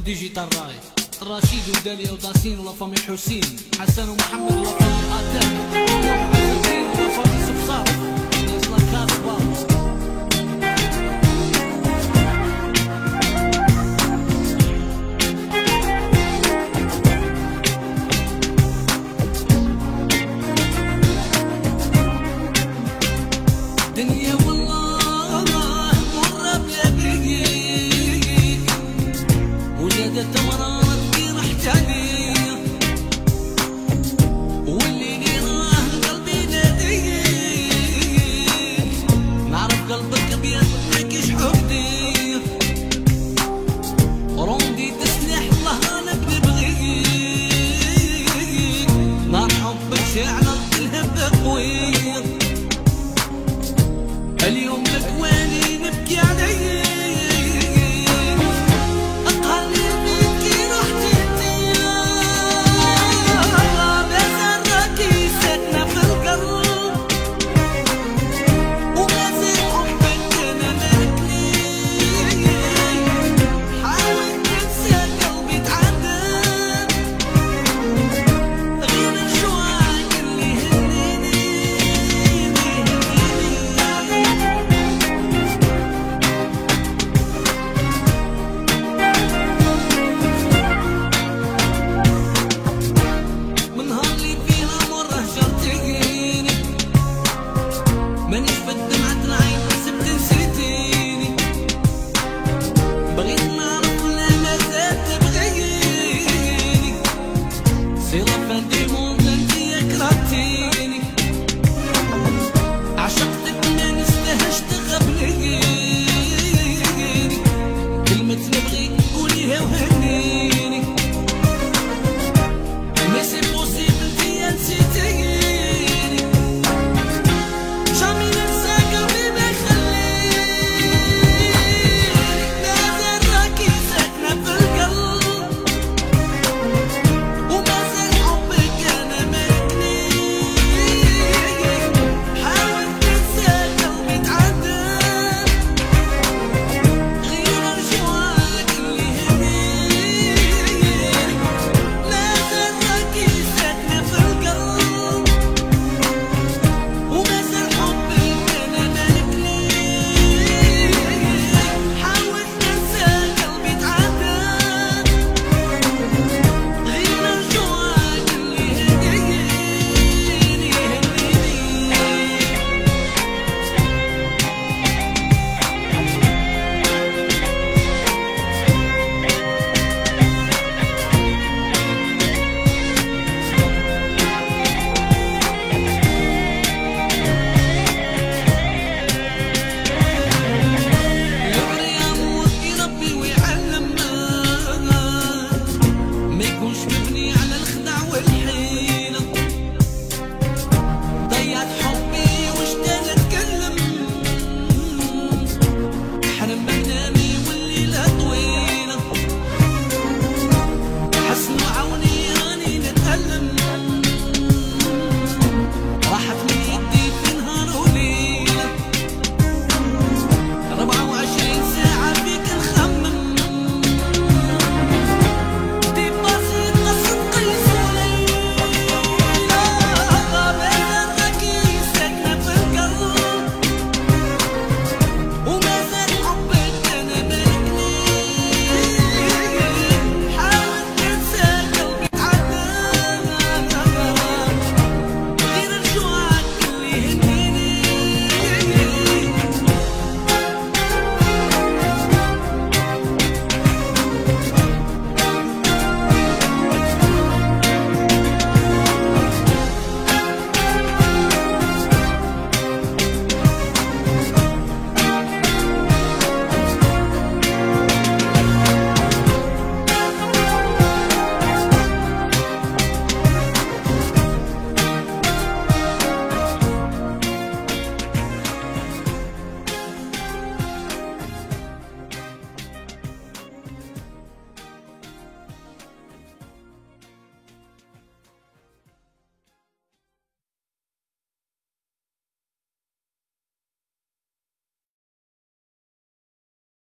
وديجيتال راي رشيد وداليا وداسين ولا فامي حسين حسن ومحمد ولا فامي آدم ولا فامي صفصار ناس لاكاس باوس دنيا والله مرة بيديك ولادة مرات في رحتانية واللي راه قلبي ناديك نعرف قلبك بيدك يشحبني روندي تسلح الله لك نبغيك نار حبك شعلة الهبة قوية اليوم اكواني نبكي عليك اقهرني بيكي رحتي انتيا بسرك ساكنة في القلب وغازل حبك انا مالكني حاول تنسى قلبي تعذب غير الشواق اللي هنيني مانيش بالدمعة العين سبت نسيتيني بغيت نعرف لا مازال تبغيني سيرة فادي موند انتيا كرهتيني عشقتك ما نستاهلش تغبنيني كلمة نبغيك قوليها وهنيني